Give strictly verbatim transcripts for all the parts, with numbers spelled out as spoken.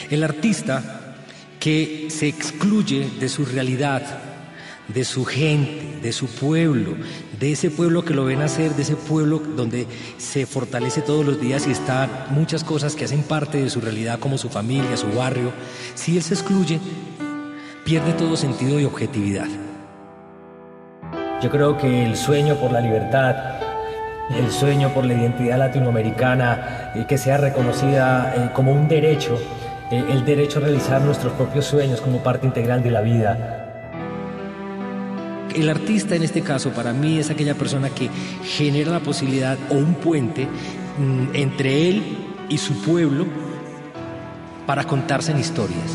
El artista que se excluye de su realidad, de su gente, de su pueblo, de ese pueblo que lo ven hacer, de ese pueblo donde se fortalece todos los días y están muchas cosas que hacen parte de su realidad, como su familia, su barrio. Si él se excluye, pierde todo sentido y objetividad. Yo creo que el sueño por la libertad, el sueño por la identidad latinoamericana, eh, que sea reconocida eh, como un derecho, eh, el derecho a realizar nuestros propios sueños como parte integral de la vida. El artista en este caso para mí es aquella persona que genera la posibilidad o un puente mmm, entre él y su pueblo para contarse en historias.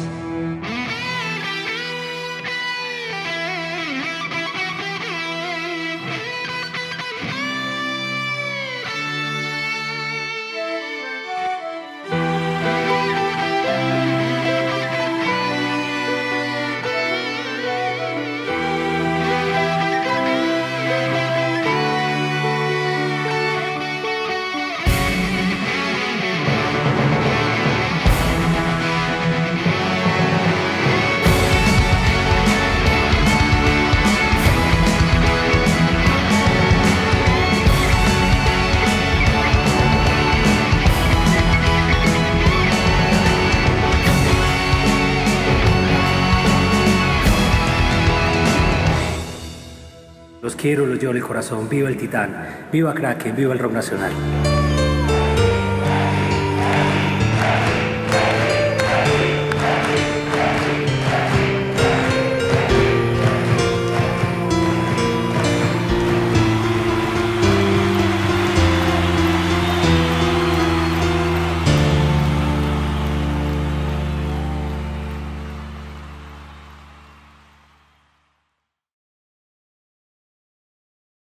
Los quiero, los llevo en el corazón. Viva el Titán, viva Kraken, viva el rock nacional.